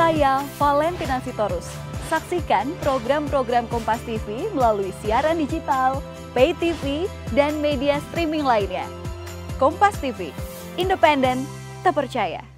Saya Valentina Sitorus. Saksikan program-program Kompas TV melalui siaran digital, pay TV, dan media streaming lainnya. Kompas TV, independen, terpercaya.